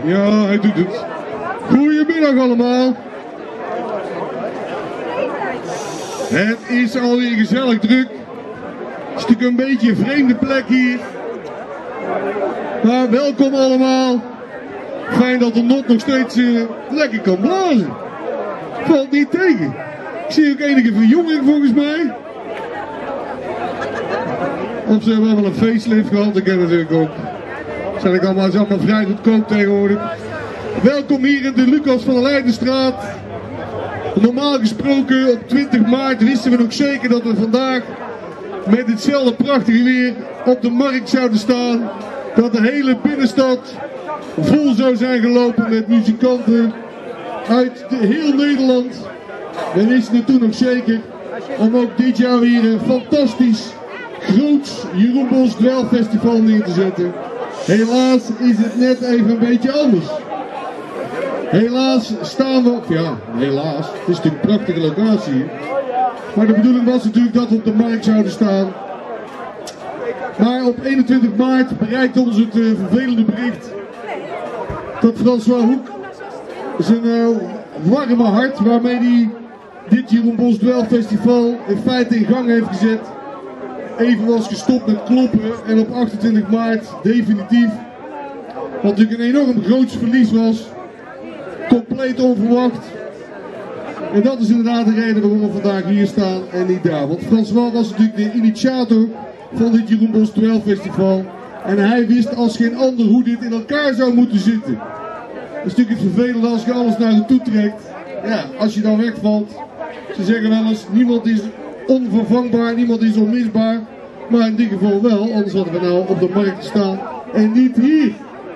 Ja, hij doet het. Goedemiddag allemaal. Het is alweer gezellig druk. Het is natuurlijk een beetje een vreemde plek hier. Maar welkom allemaal. Fijn dat de not nog steeds lekker kan blazen. Valt niet tegen. Ik zie ook enige verjonging volgens mij. Of ze hebben allemaal een facelift gehad, dat ken natuurlijk ook. Zijn ik allemaal vrij goedkoop tegenwoordig. Welkom hier in de Lucas van der Leidenstraat. Normaal gesproken op 20 maart wisten we nog zeker dat we vandaag met hetzelfde prachtige weer op de markt zouden staan. Dat de hele binnenstad vol zou zijn gelopen met muzikanten uit heel Nederland. We wisten het toen nog zeker om ook dit jaar weer een fantastisch groots Jeroen Bosch Dweilfestival neer te zetten. Helaas is het net even een beetje anders. Helaas staan we, helaas, het is natuurlijk een prachtige locatie hier. Maar de bedoeling was natuurlijk dat we op de markt zouden staan. Maar op 21 maart bereikt ons het vervelende bericht dat François Hoek zijn warme hart waarmee hij dit Jeroen Bosch Dweilfestival in feite in gang heeft gezet, even was gestopt met kloppen en op 28 maart definitief, wat natuurlijk een enorm groots verlies was, compleet onverwacht. En dat is inderdaad de reden waarom we vandaag hier staan en niet daar. Want François was natuurlijk de initiator van dit Jeroen Bosch Dweilfestival en hij wist als geen ander hoe dit in elkaar zou moeten zitten. Dat is natuurlijk het vervelende als je alles naar je toe trekt. Ja, als je dan wegvalt, ze zeggen wel eens, niemand is onvervangbaar, niemand is onmisbaar. Maar in dit geval wel, anders hadden we nou op de markt staan en niet hier.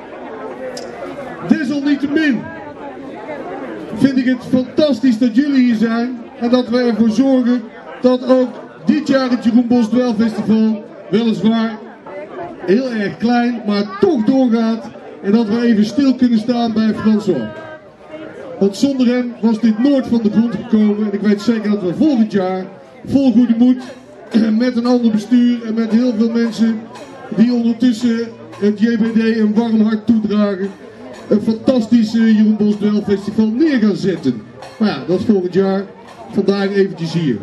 Desalniettemin vind ik het fantastisch dat jullie hier zijn en dat we ervoor zorgen dat ook dit jaar het Jeroen Bosch Dweilfestival weliswaar heel erg klein, maar toch doorgaat en dat we even stil kunnen staan bij François. Want zonder hem was dit nooit van de grond gekomen en ik weet zeker dat we volgend jaar vol goede moed met een ander bestuur en met heel veel mensen die ondertussen het JBD een warm hart toedragen, een fantastisch Jeroen Bosch Dweilfestival neer gaan zetten. Maar ja, dat is volgend jaar. Vandaag eventjes hier.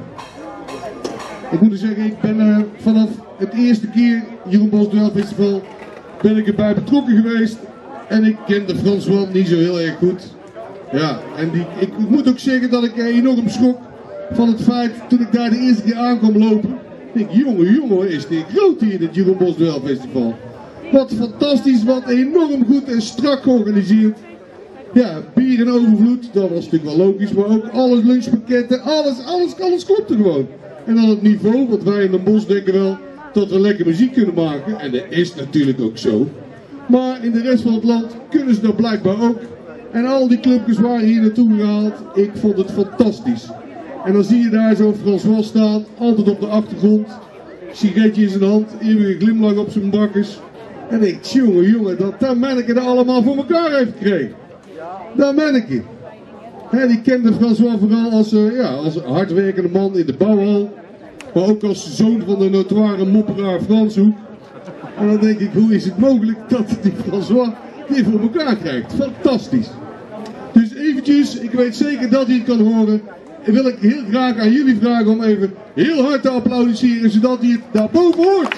Ik moet zeggen, ik ben vanaf het eerste keer Jeroen Bosch Dweilfestival ben ik erbij betrokken geweest. En ik kende François niet zo heel erg goed. Ja, en ik moet ook zeggen dat ik enorm schrok van het feit toen ik daar de eerste keer aankwam lopen. Ik denk, jongen, is dit groot hier, dit Jeroen Bosch Dweilfestival. Wat fantastisch, wat enorm goed en strak georganiseerd. Ja, bier en overvloed, dat was natuurlijk wel logisch, maar ook alles, lunchpakketten, alles klopte gewoon. En dan het niveau, want wij in Den Bosch denken wel dat we lekker muziek kunnen maken. En dat is natuurlijk ook zo. Maar in de rest van het land kunnen ze dat blijkbaar ook. En al die clubjes waren hier naartoe gehaald. Ik vond het fantastisch. En dan zie je daar zo François staan, altijd op de achtergrond. Sigaretje in zijn hand, eeuwige glimlach op zijn bakkes. En ik denk, jongen, dat dat manneke dat allemaal voor elkaar heeft gekregen. Dat manneke. Die kende François vooral als hardwerkende man in de bouwhal. Maar ook als zoon van de notoire mopperaar Frans Hoek. En dan denk ik, hoe is het mogelijk dat die François dit voor elkaar krijgt? Fantastisch. Dus eventjes, ik weet zeker dat hij het kan horen. En wil ik heel graag aan jullie vragen om even heel hard te applaudisseren, zodat hij het daarboven hoort.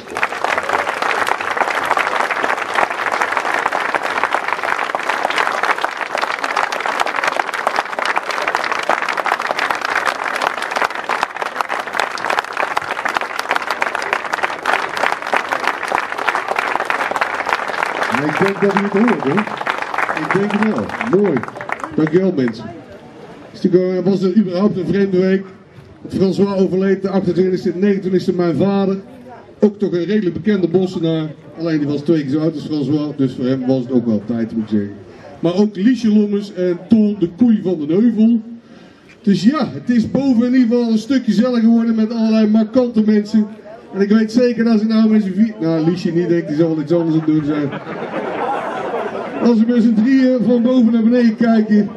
Ik denk dat hij het hoort, hoor. Ik denk het wel. Mooi. Dankjewel, mensen. Het was er überhaupt een vreemde week. François overleed de 28e en 29e mijn vader. Ook toch een redelijk bekende Bossenaar. Alleen die was 2 keer zo oud als François. Dus voor hem was het ook wel tijd, moet ik zeggen. Maar ook Liesje Lommers en Tol de koei van de Neuvel. Dus ja, het is boven in ieder geval een stukje gezellig geworden met allerlei markante mensen. En ik weet zeker dat ze nou met z'n vier... Nou, Liesje niet, denk ik, die zal wel iets anders aan het doen zijn. Als we met z'n drieën van boven naar beneden kijken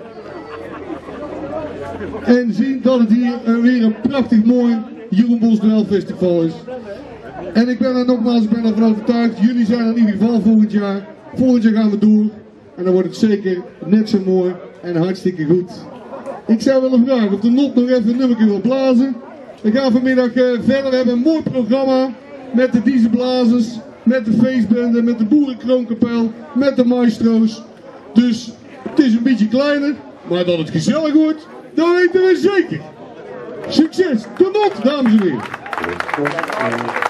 en zien dat het hier weer een prachtig mooi Jeroen Bosch Dweilfestival is. En ik ben er nogmaals, ervan overtuigd, jullie zijn er in ieder geval volgend jaar. Volgend jaar gaan we door. En dan wordt het zeker net zo mooi en hartstikke goed. Ik zou willen vragen of de Not nog even een nummertje wil blazen. We gaan vanmiddag verder. We hebben een mooi programma met de dieselblazers, met de feestbende, met de boerenkronkapel, met de maestro's. Dus het is een beetje kleiner, maar dat het gezellig wordt, dat weten we zeker. Succes, de Not, dames en heren.